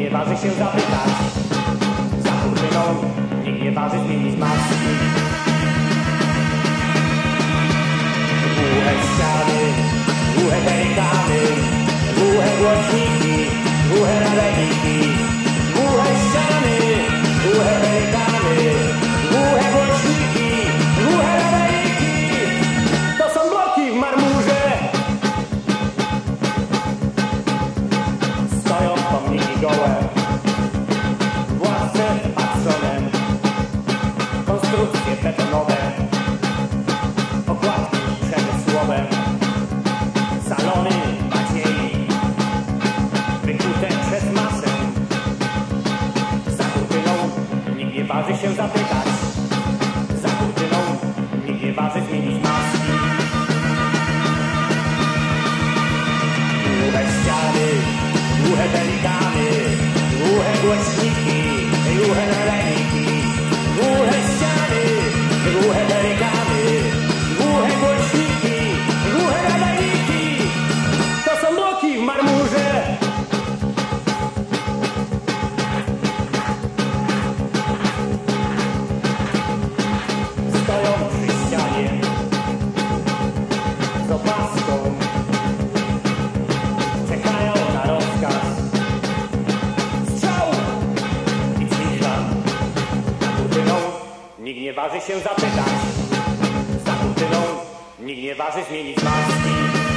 nie waży się zapytać. Za kurtyną nikt nie waży zmienić maski. Głuche ściany, głuche pelikany, głuche głośniki, głuche nadajniki. Głuche ściany, głuche pelikany, głuche głośniki, głuche nadajniki. To są bloki w marmurze. Stoją pomniki gołe, władce patrzonem, konstrukcje betonowe, okładki przemysłowe, salony nadziei, wykute przez masę. Za kurtyną nikt nie waży się zapytać, za kurtyną nikt nie waży zmienić maski. Głuche ściany, głuche pelikany, głuche głośniki, głuche nadajniki. Głuche ściany, głuche pelikany, głuche głośniki, głuche nadajniki. To są bloki w marmurze. Stoją przy ścianie z opaską, czekają na rozkaz. Strzał i cisza. Za kurtyną nikt nie waży się zapytać, za kurtyną nikt nie waży zmienić maski.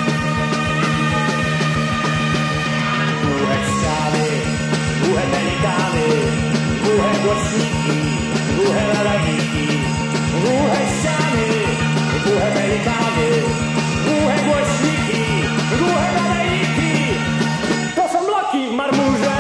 Głuche ściany, głuche pelikany, głuche głośniki, głuche nadajniki. Głuche ściany, głuche pelikany, głuche głośniki, głuche nadajniki. To są bloki w marmurze.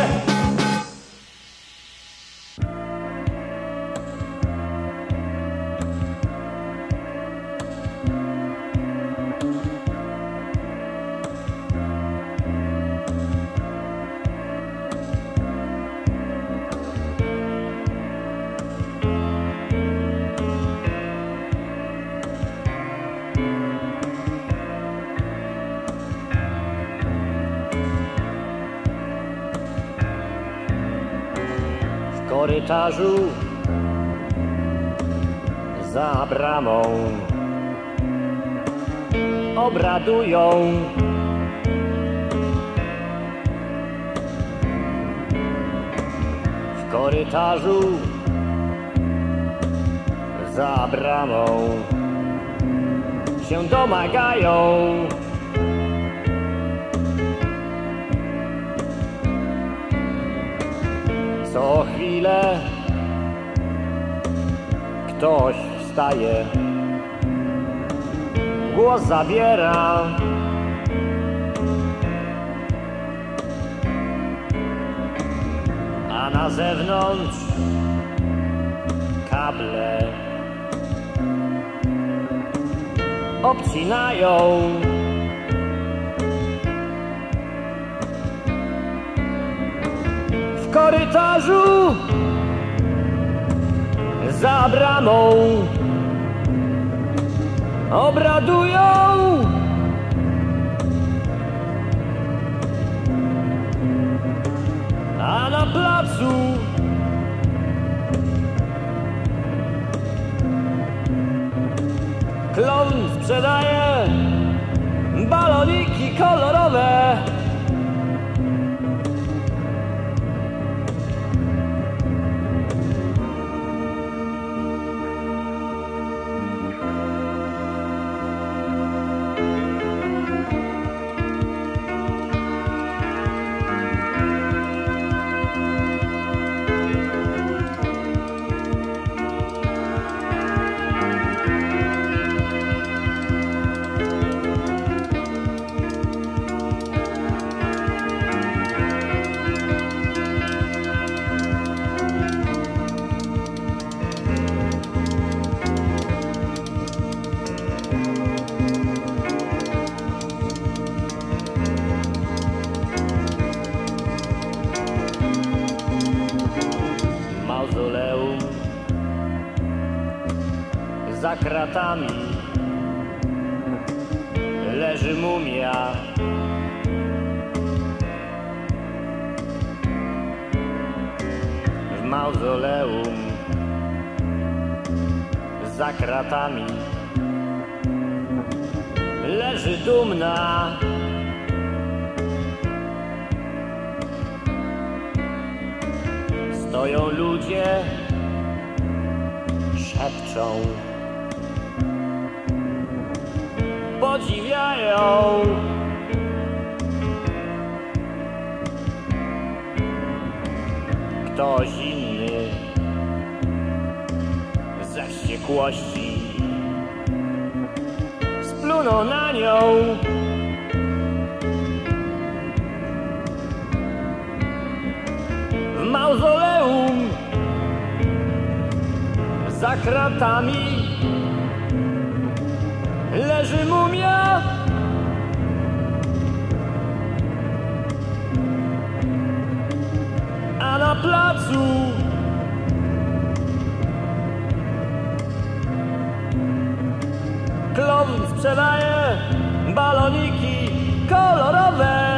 W korytarzu za bramą obradują w korytarzu za bramą się domagają. Co chwilę ktoś wstaje, głos zabiera. A na zewnątrz kable obcinają. W korytarzu za bramą obradują. A na placu klon sprzedaje baloniki kolorowe. za kratami leży mumia. mauzoleum za kratami leży dumna. Stoją ludzie, szepczą, podziwiają. Ktoś inny ze wściekłości splunął na nią. W mauzoleum za kratami leży mumia. A na placu klon sprzedaje baloniki kolorowe.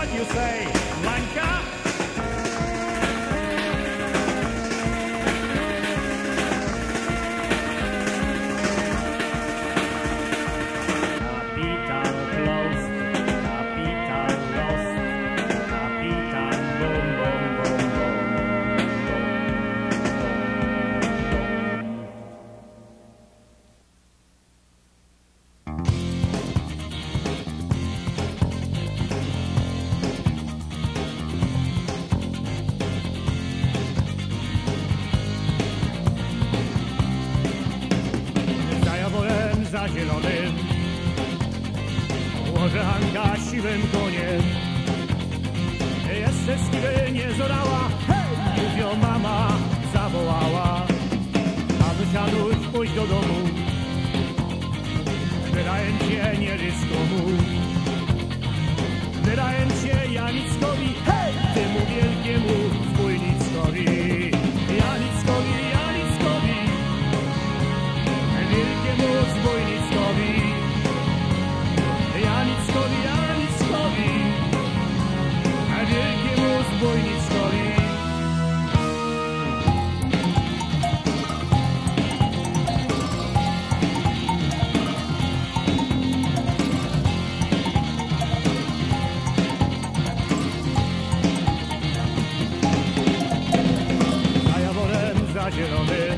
you say, Mańka? Kapitan closed, kapitan lost, kapitan bum bum bum bum. Za jaworem, za zielonym łoże Hanka siwym koniem. Jeszcze siwy nie zorała, hej! Już ją mama zawołała. Anuś, Anuś, pójdź do domu, wydaję cię nieryskomu. Wydaję cię Janickowi, hej! Temu wielkiemu zbójnickowi. Janickowi, Janickowi, wielkiemu zbójnickowi. Janickowi, Janickowi, wielkiemu zbójnickowi. Za jaworem, za zielonym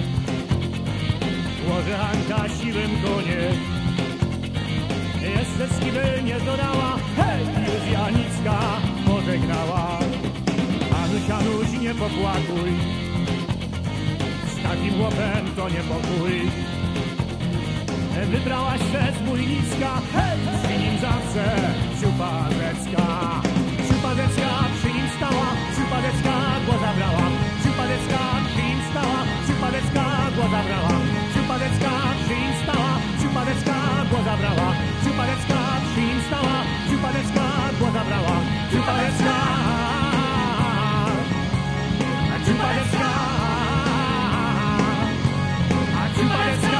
łoże Hanka siwym koniem. Jeszcze siwy nie dorała, hej! Już Janicka pożegnała. Anuś, Anuś, nie popłakuj, z takim łopem to niepokój. Wybrałaś się z Bójnicka, hej! Przy nim zawsze Siupadecka. Siupadecka przy nim stała, Siupadecka głos zabrała. Siupadecka przy nim stała, Siupadecka głos zabrała. Siupadecka przy nim stała, Siupadecka głos zabrała. Siupadecka przy nim stała, Siupadecka głos zabrała. Siupadecka, Siupadecka, Siupadecka.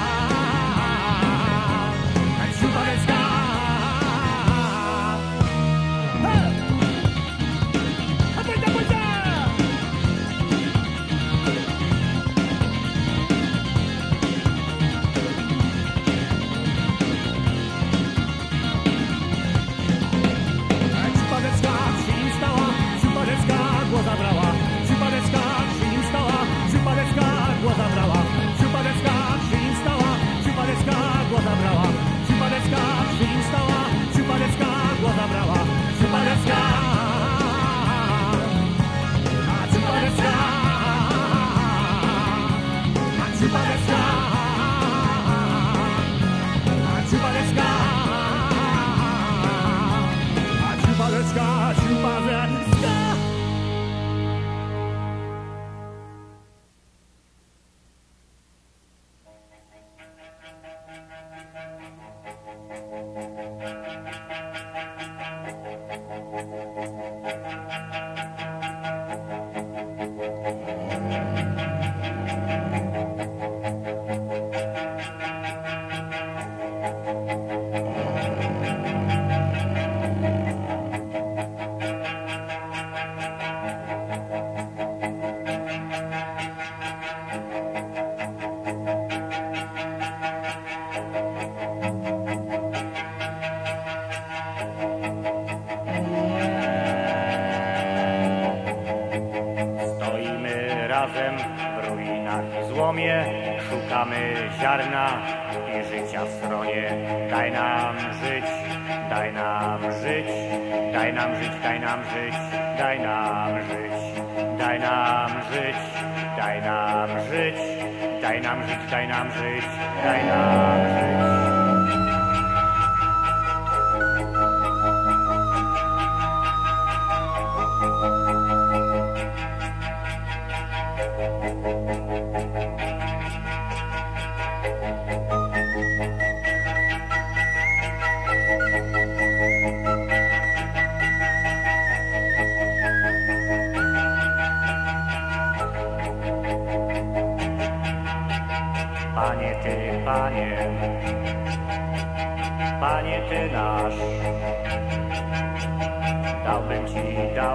razem w ruinach i złomie, szukamy ziarna i życia w stronie. Daj nam żyć, daj nam żyć, daj nam żyć, daj nam żyć, daj nam żyć, daj nam żyć, daj nam żyć, daj nam żyć, daj nam żyć, daj nam żyć. Panie Ty, Panie, Panie Ty nasz,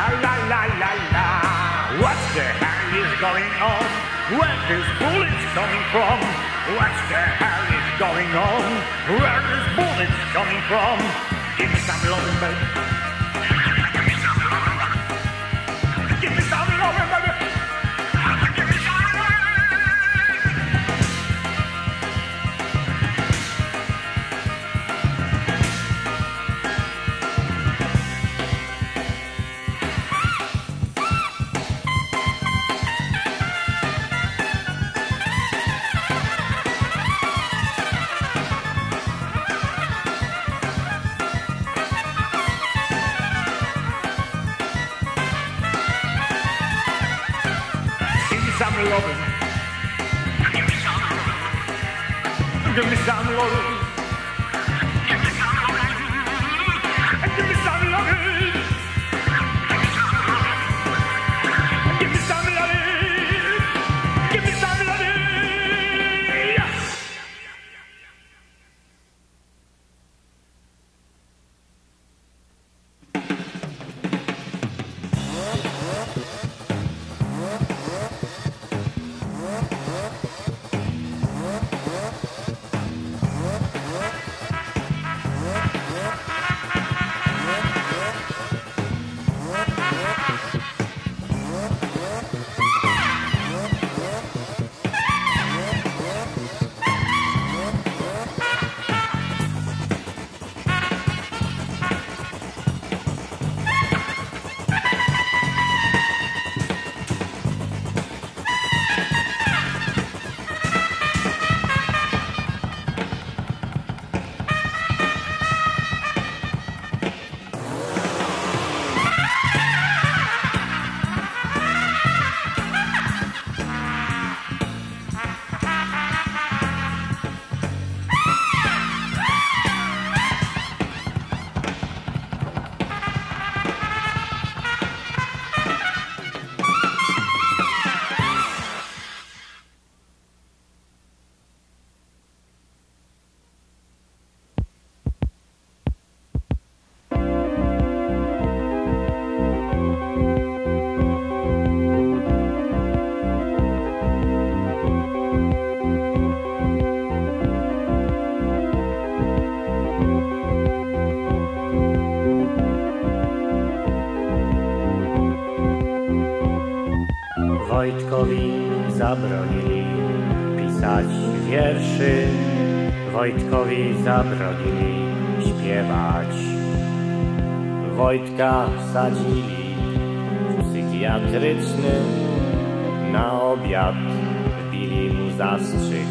La la la la la. What the hell is going on? Where is bullets coming from? What the hell is going on? Where is bullets coming from? Give me some loving, baby. Give me some loving, baby. Give me some loving. Some loving. Give me some loving. Give me some loving. Give me some loving. Give me some loving. Give me some loving. Give me some loving. Wojtkowi zabronili pisać wierszy, Wojtkowi zabronili śpiewać. Wojtka wsadzili w psychiatryczny, na obiad wbili mu zastrzyk.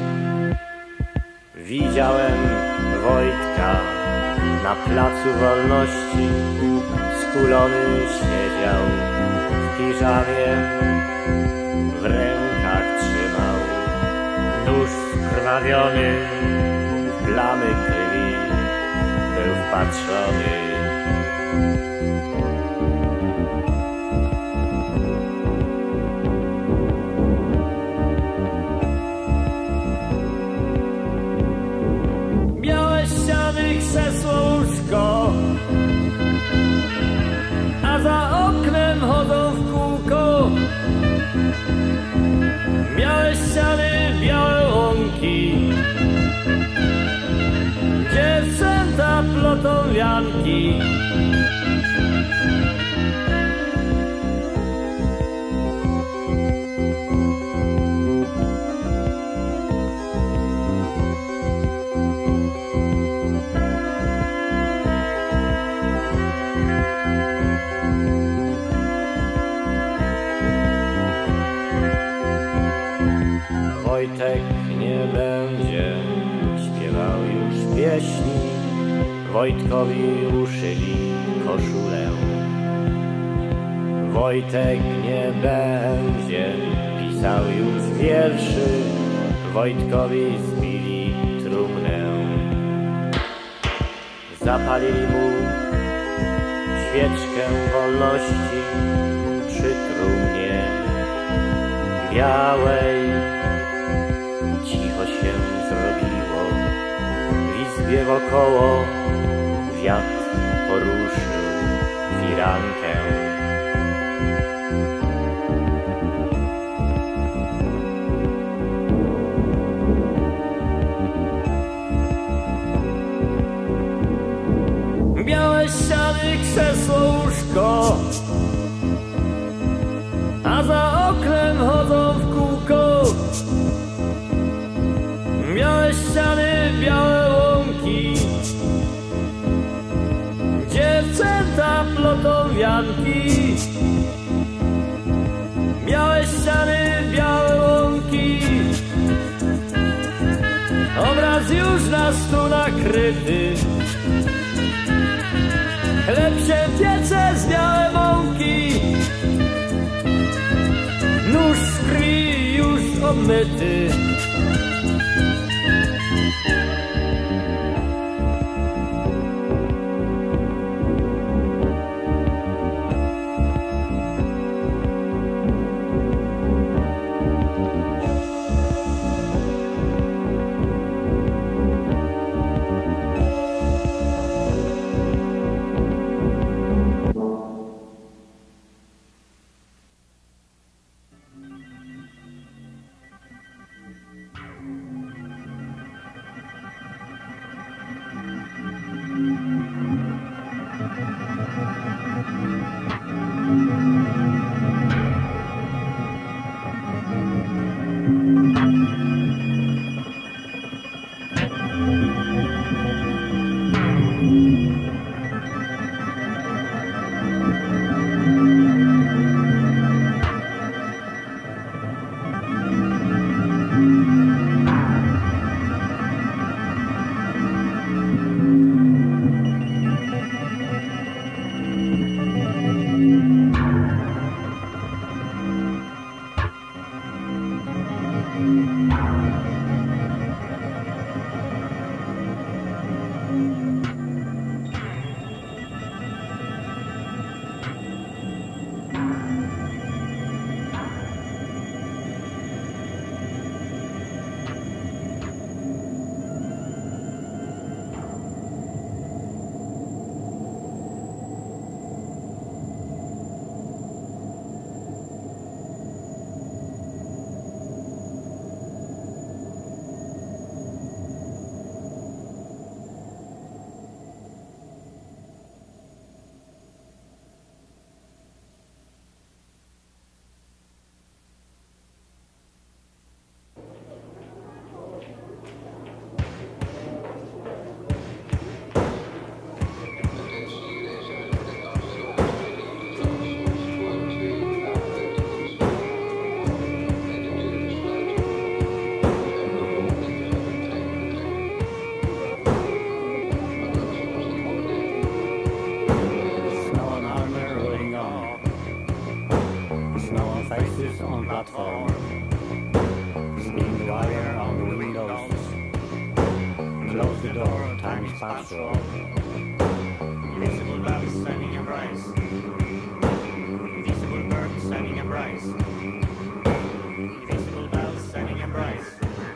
Widziałem Wojtka na Placu Wolności, skulony siedział w piżamie, w rękach trzymał nóż skrwawiony, w plamy krwi był wpatrzony. Białe ściany, krzesło, łóżko, a za oknem chodzą w kółko. Białe ściany, białe łąki, dziewczęta plotą wianki. Wojtek nie będzie śpiewał już pieśni, Wojtkowi uszyli koszulę. Wojtek nie będzie pisał już wierszy, Wojtkowi zbili trumnę. Zapalili mu świeczkę wolności przy trumnie białej. Cicho się zrobiło w izbie wokoło, wiatr poruszył firankę. Białe ściany, krzesło, łóżko, a za oknem chodzą w kółko. Białe ściany, białe łąki, dziewczęta plotą wianki. Białe ściany, białe łąki, obraz już na stół nakryty. Chleb się piecze z białej mąki, nóż w krwi już obmyty. Platform, spin the wire on the windows, close the door, time is patrol. Invisible bells sending a rise, invisible birds sending a rise, invisible bells sending a rise,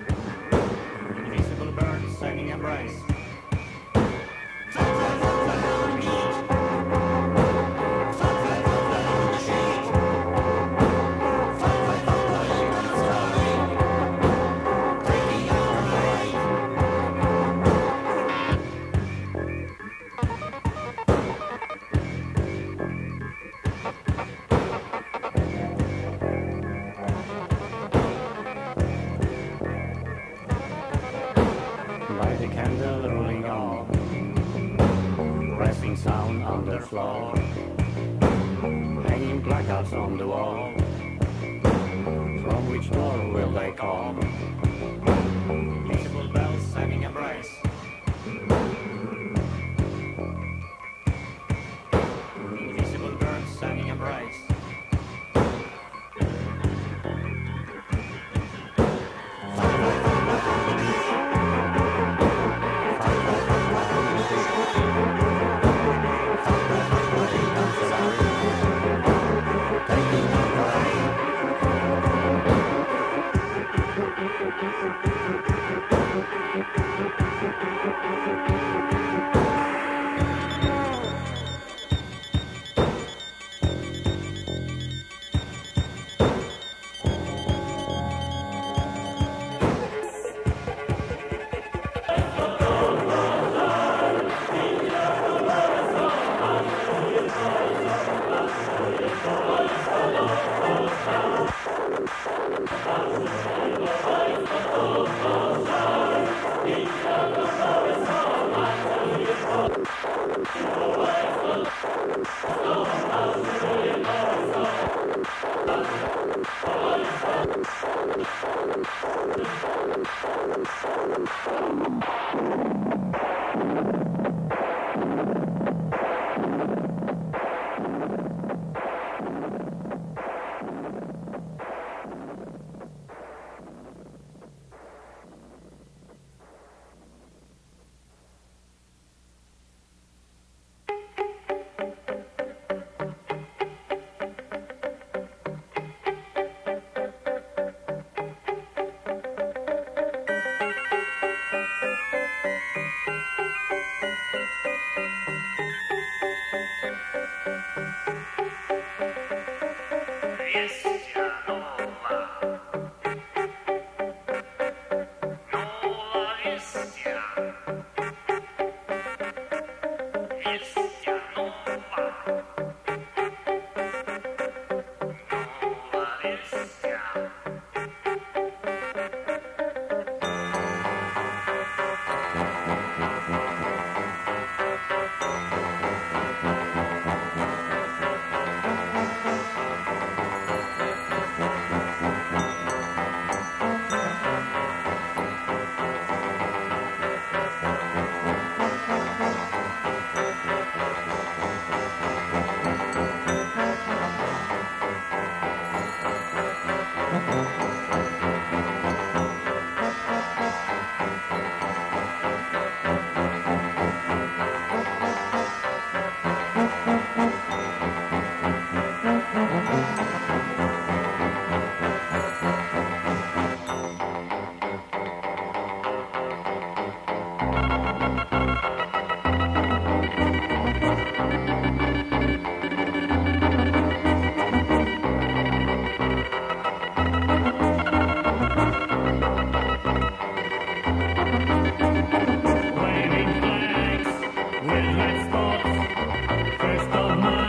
invisible birds sending a rise. Candle rolling on, pressing sound on the floor, hanging placards on the wall. From which door will they come? Invisible bells sending a rise, invisible birds sending a rise. Waving flags with red spots, 1st of March.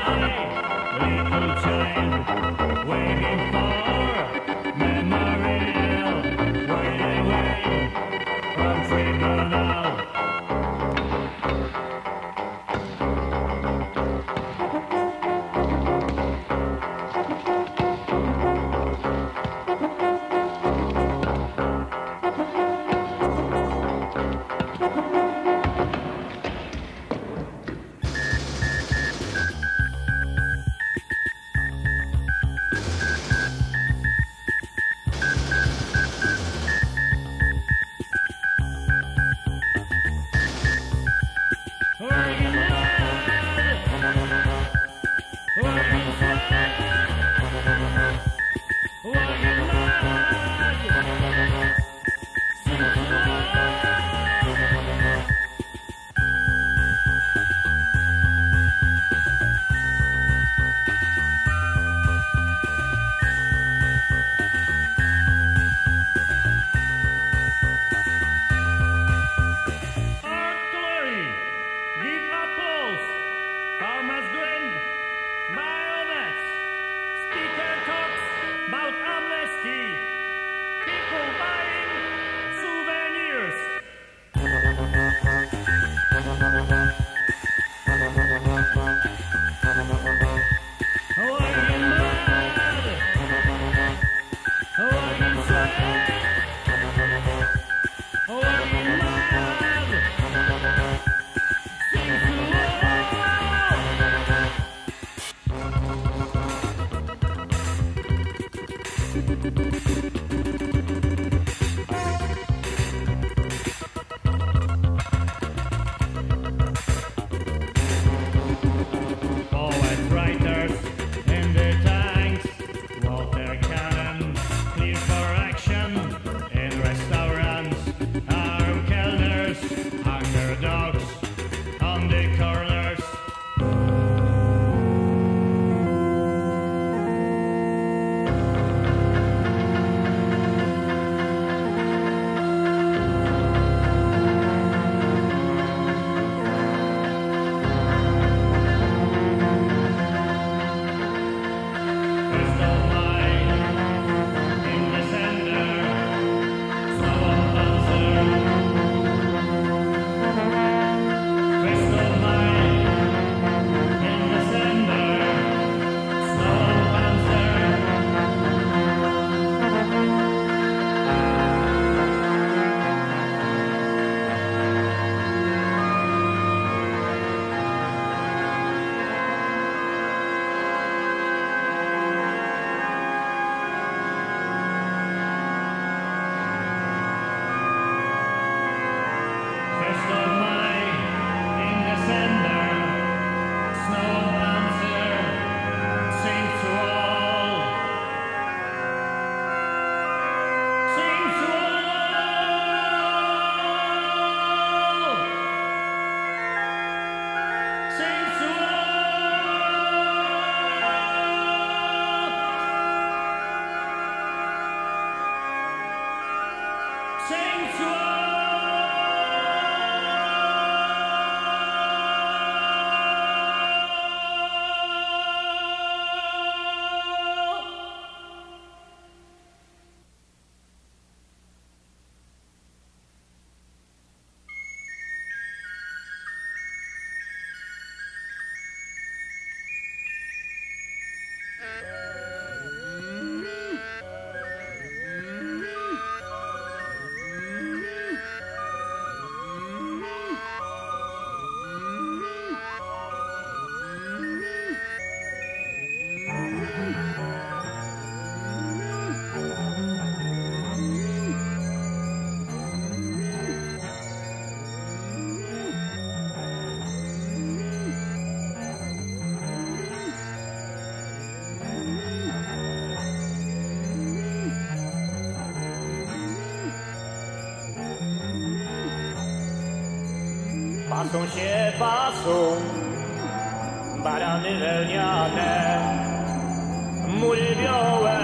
pasą barany wełniane, mury białe.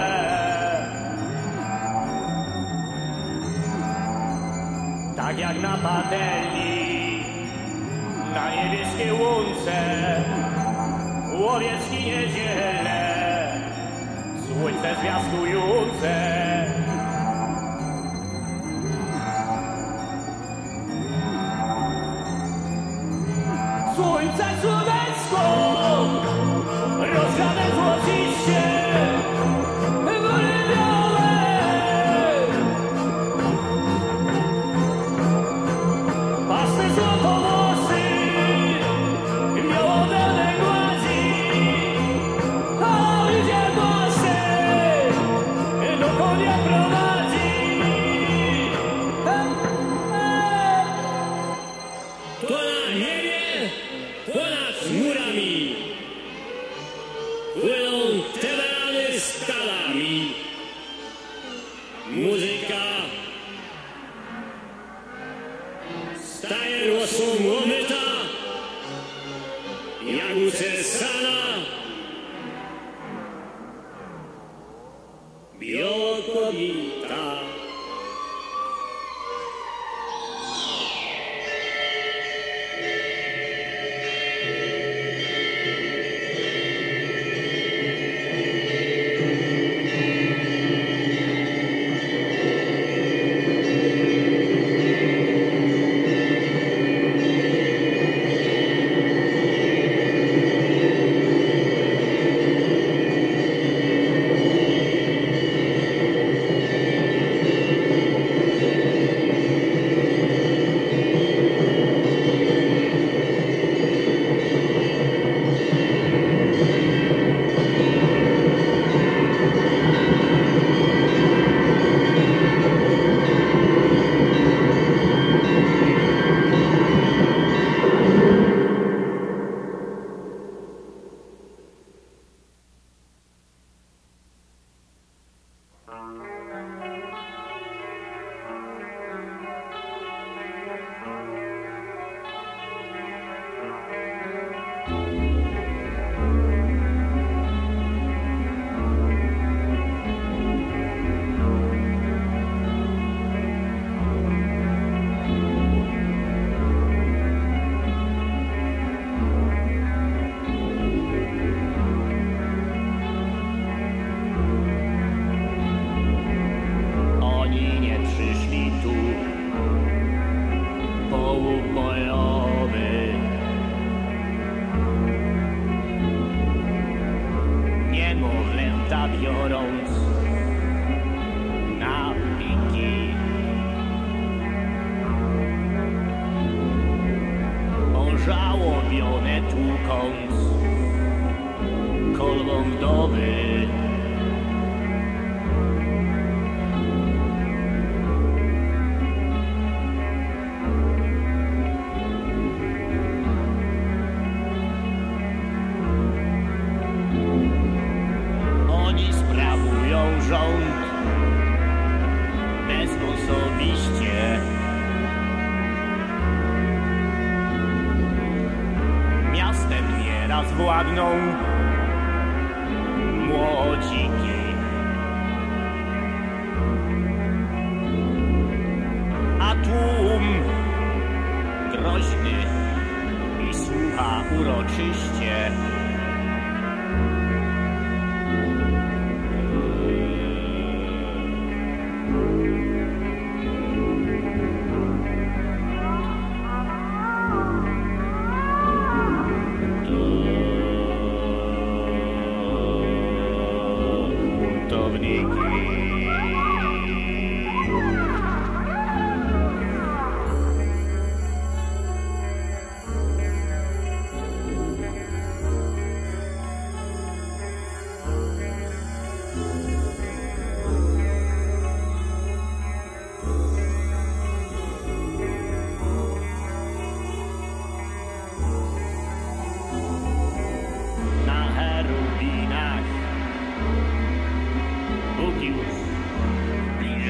Tak jak na patelni, na niebieskiej łące, łowiecki niedzielne, słońce zwiastujące. Słońce słonecko, rozgrzane złociście, góry białe. Pasy złotowłosy, biało-białe gładzi, a idzie pasy, do konia prowadzi. To na niebie, ponad chmurami płyną te barany stalami. Muzyka staje rosą omyta, jak uczesana. Biała kobieta. Biorąc na piki, ożałobione tłukąc kolbą wdowy. Rząd bezosobiście. Miastem nieraz władną młodziki, a tłum groźny i słucha uroczyście.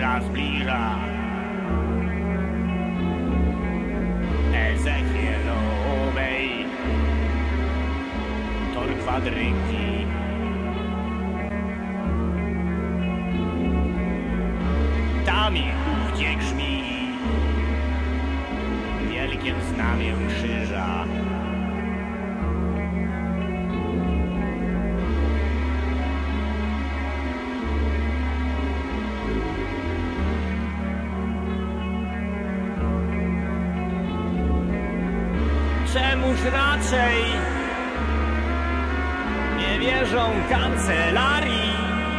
Zbliża Ezechielowi. kwadryki. Tam ich ówdzie grzmi wielkiem znamię krzyża. Czemuż raczej nie wierzą kancelarii?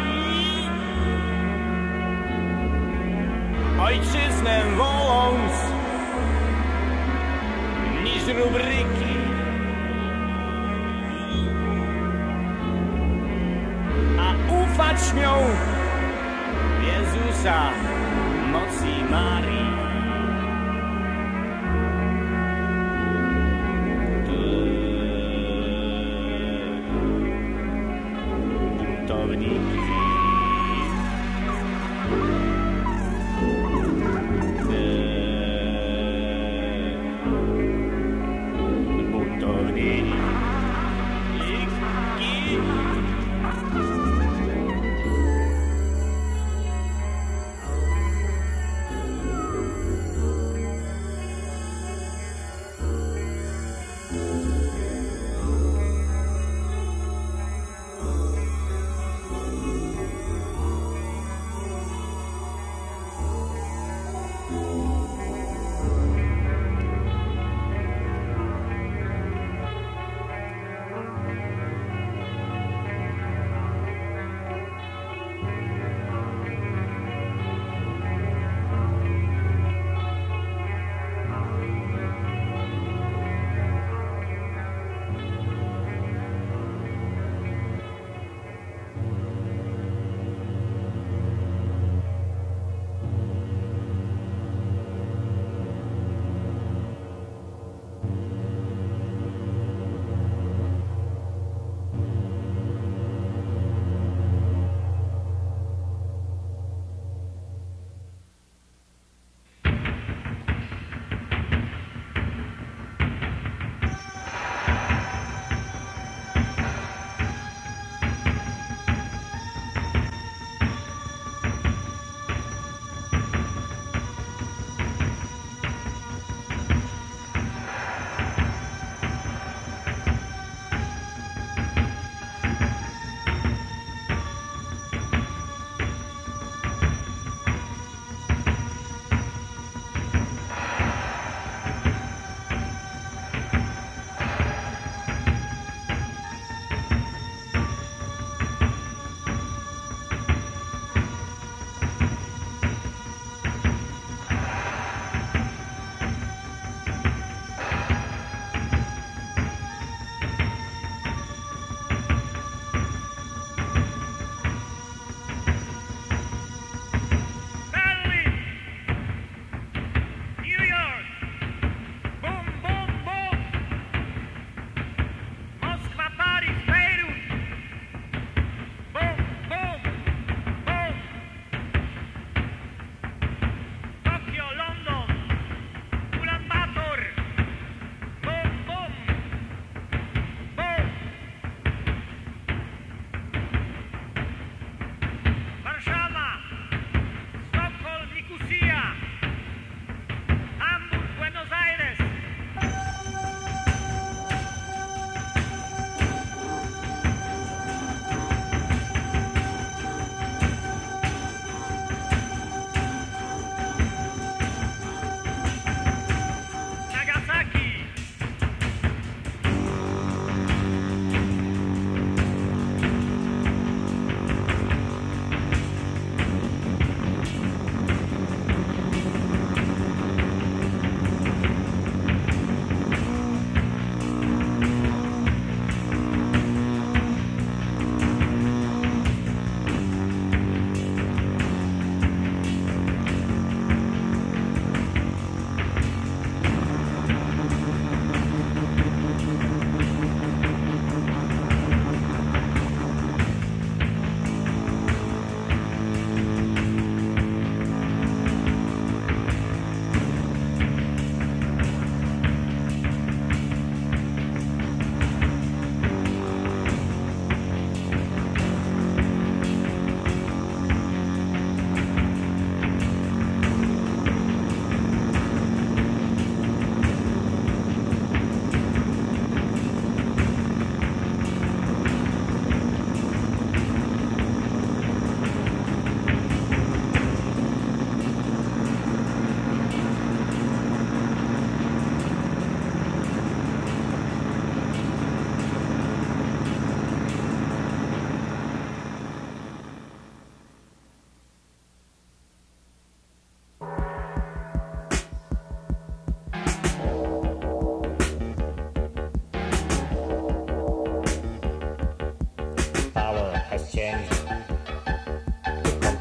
Ojczyznę woląc niż rubryki. A ufać śmią Jezusa, mocy Marii. Buntowniki. Buntowniki.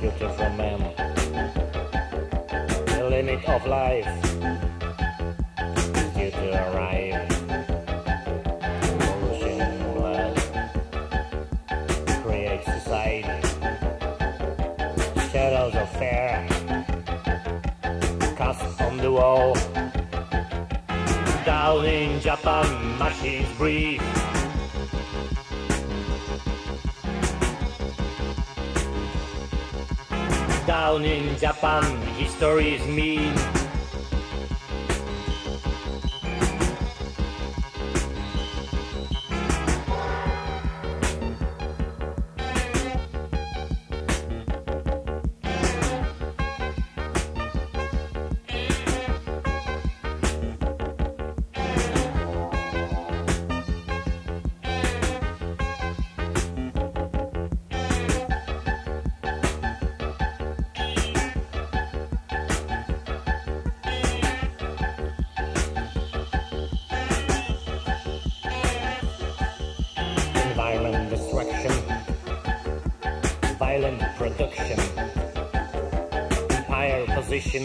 future from man. The limit of life is due to arrive. Revolution in blood creates society. Shadows of fear cast on the wall. Down in Japan, machines breathe. Down in Japan, history is mean. Environment destruction, violent production, empire position,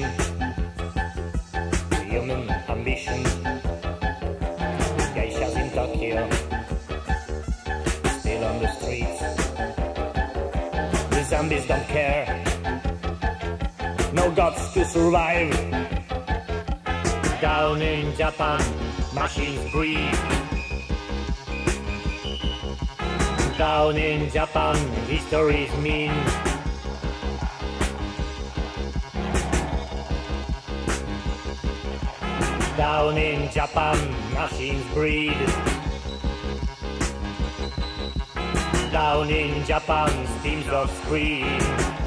human ambition, geishas in Tokyo, still on the streets, the zombies don't care, no gods to survive. Down in Japan, machines breathe. Down in Japan, history is mean. Down in Japan, machines breed. Down in Japan, steams of scream.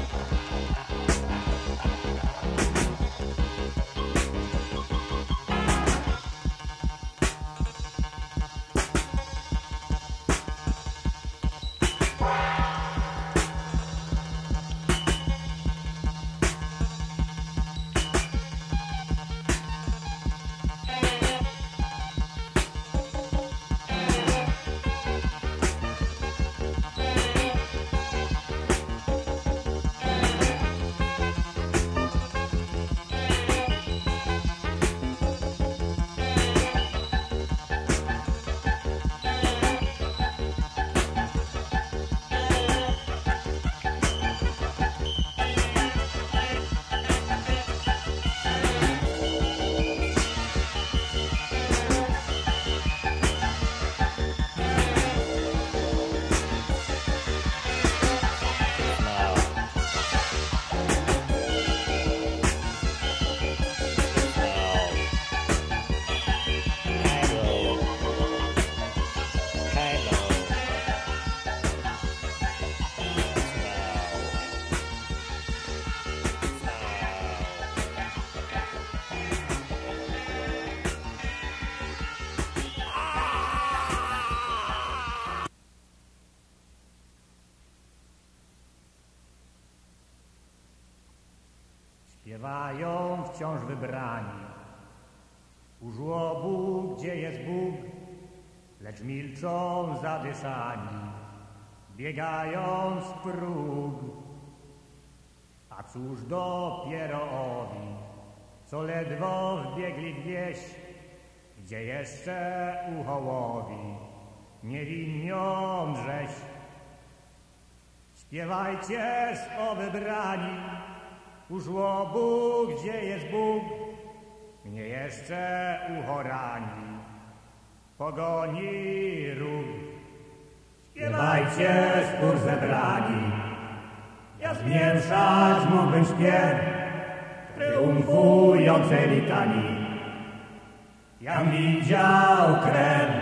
Śpiewają wciąż wybrani u żłobu, gdzie jest Bóg, lecz milczą zadyszani, biegając próg. A cóż dopiero owi, co ledwo wbiegli w wieś, gdzie jeszcze u Hołowi niewinnią rzeź. Śpiewajcież o wybrani u żłobu, gdzie jest Bóg, mnie jeszcze uchorani pogoni róg. Śpiewajcie spór zebrani, ja zmieszać mógłbym śpiew triumfującej litanii. Jam widział krew